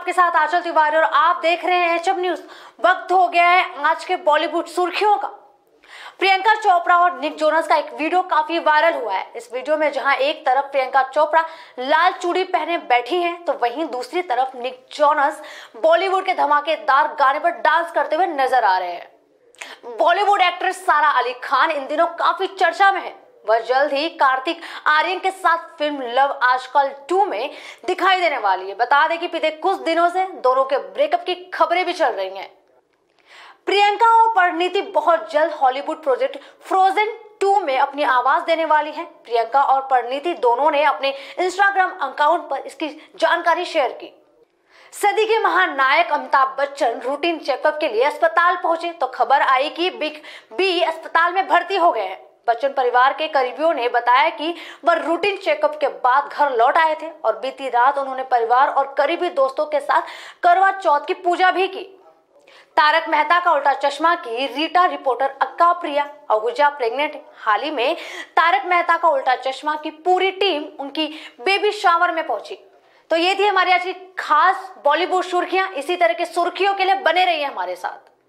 आपके साथ आंचल तिवारी और आप देख रहे हैं एचएम न्यूज। वक्त हो गया है आज के बॉलीवुड सुर्खियों का। प्रियंका चोपड़ा और निक जोनस का एक वीडियो काफी वायरल हुआ है। इस वीडियो में जहां एक तरफ प्रियंका चोपड़ा लाल चूड़ी पहने बैठी हैं, तो वहीं दूसरी तरफ निक जोनस बॉलीवुड के धमाकेदार गाने पर डांस करते हुए नजर आ रहे हैं। बॉलीवुड एक्ट्रेस सारा अली खान इन दिनों काफी चर्चा में है। वह जल्द ही कार्तिक आर्यन के साथ फिल्म लव आजकल 2 में दिखाई देने वाली है। बता दें कि बीते कुछ दिनों से दोनों के ब्रेकअप की खबरें भी चल रही हैं। प्रियंका और परिणीति बहुत जल्द हॉलीवुड प्रोजेक्ट फ्रोजन 2 में अपनी आवाज देने वाली हैं। प्रियंका और परिणीति दोनों ने अपने इंस्टाग्राम अकाउंट पर इसकी जानकारी शेयर की। सदी के महानायक अमिताभ बच्चन रूटीन चेकअप के लिए अस्पताल पहुंचे तो खबर आई कि बिग बी अस्पताल में भर्ती हो गए हैं। बच्चन परिवार के करीबियों ने बताया कि वह रूटीन चेकअप के बाद घर लौट आए थे और बीती रात उन्होंने परिवार और करीबी दोस्तों के साथ करवा चौथ की पूजा भी की। तारक मेहता का उल्टा चश्मा की रीटा रिपोर्टर अक्का प्रिया आहूजा प्रेग्नेंट है। हाल ही में तारक मेहता का उल्टा चश्मा की पूरी टीम उनकी बेबी शावर में पहुंची। तो ये थी हमारी आज की खास बॉलीवुड सुर्खियां। इसी तरह की सुर्खियों के लिए बने रहिए हमारे साथ।